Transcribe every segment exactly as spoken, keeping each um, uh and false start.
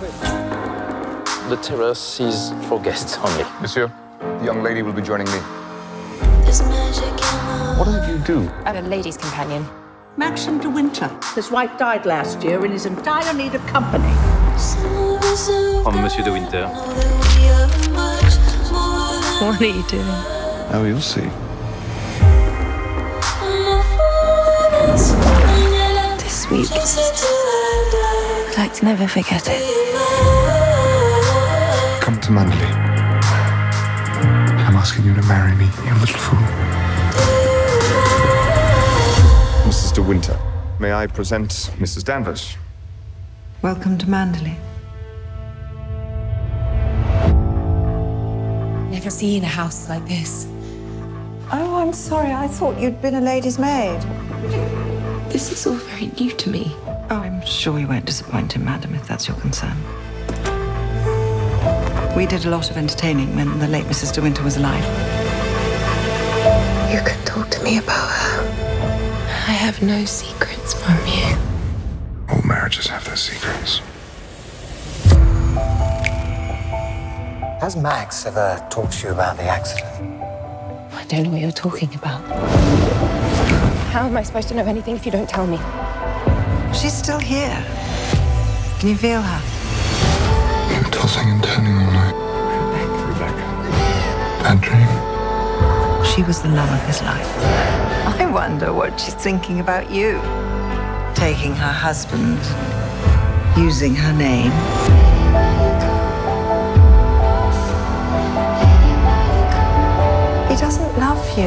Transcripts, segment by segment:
The terrace is for guests only. Monsieur, the young lady will be joining me. What did you do? I'm a lady's companion. Maxim de Winter. His wife died last year and is in dire need of company. I'm Monsieur de Winter. What are you doing? Oh, you'll see. This week, I'd like to never forget it. Come to Manderley. I'm asking you to marry me, you little fool. Missus de Winter, may I present Missus Danvers? Welcome to Manderley. Never seen a house like this. Oh, I'm sorry. I thought you'd been a lady's maid. This is all very new to me. Oh, I'm sure you won't disappoint him, madam, if that's your concern. We did a lot of entertaining when the late Missus de Winter was alive. You can talk to me about her. I have no secrets from you. All marriages have their secrets. Has Max ever talked to you about the accident? I don't know what you're talking about. How am I supposed to know anything if you don't tell me? She's still here. Can you feel her? You're tossing and turning all night. Rebecca. Rebecca. Bad dream? She was the love of his life. I wonder what she's thinking about you. Taking her husband, using her name. He doesn't love you.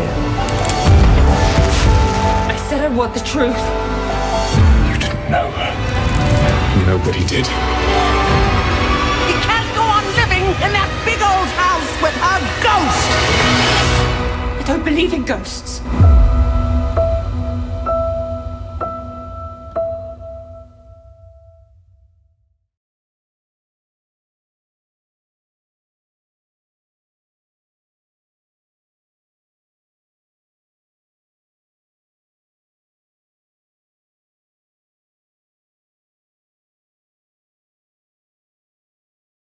I said I want the truth. You didn't know her. Nobody did. He can't go on living in that big old house with her ghost! I don't believe in ghosts.